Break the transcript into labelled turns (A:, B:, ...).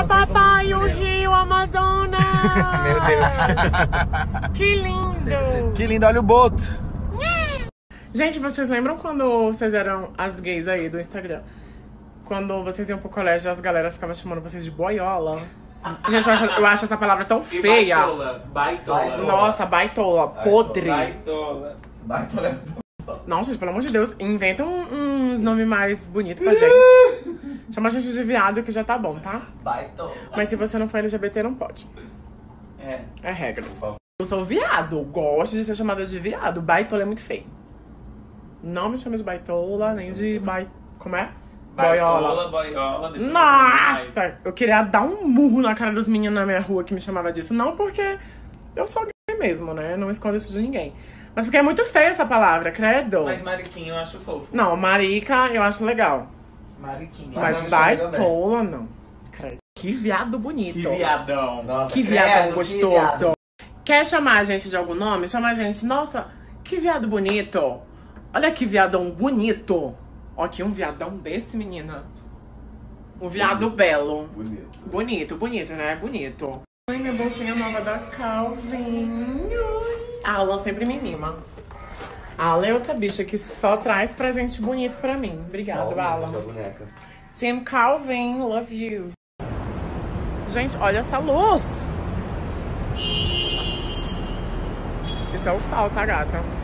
A: Olha, papai, o rio Amazonas!
B: Meu Deus.
A: Que lindo!
B: Que lindo, olha o boto.
A: Gente, vocês lembram quando vocês eram as gays aí do Instagram? Quando vocês iam pro colégio, as galera ficava chamando vocês de boiola. Gente, eu acho essa palavra tão feia.
C: Baitola.
A: Nossa, baitola, podre.
C: Baitola.
B: Baitola.
A: Não, gente, pelo amor de Deus, inventa uns nomes mais bonitos pra gente. Chama a gente de viado que já tá bom, tá?
B: Baitola.
A: Mas se você não for LGBT, não pode. É regras. Eu sou viado, gosto de ser chamada de viado. Baitola é muito feio. Não me chame de baitola, nem de como é?
C: Boiola. Deixa eu
A: Nossa! Eu queria dar um murro na cara dos meninos na minha rua que me chamava disso. Não porque eu sou gay mesmo, né? Não escondo isso de ninguém. Mas porque é muito feia essa palavra, credo.
C: Mas mariquinho eu acho fofo.
A: Não, marica eu acho legal.
C: Mariquinho.
A: Mas baitola, não. Credo. Que viado bonito.
C: Que viadão.
B: Nossa,
A: Que viadão
B: credo,
A: gostoso.
B: que viado.
A: Quer chamar a gente de algum nome? Chama a gente. Nossa, que viado bonito. Olha que viadão bonito. Ó, aqui um viadão desse, menina. Um viado belo. Bonito, né? Bonito. Ai, minha bolsinha nova da Calvin. A Alan sempre me mima. A Alan é outra bicha que só traz presente bonito pra mim. Obrigada, Alan. Tim Calvin, love you. Gente, olha essa luz. Isso é o sol, tá, gata?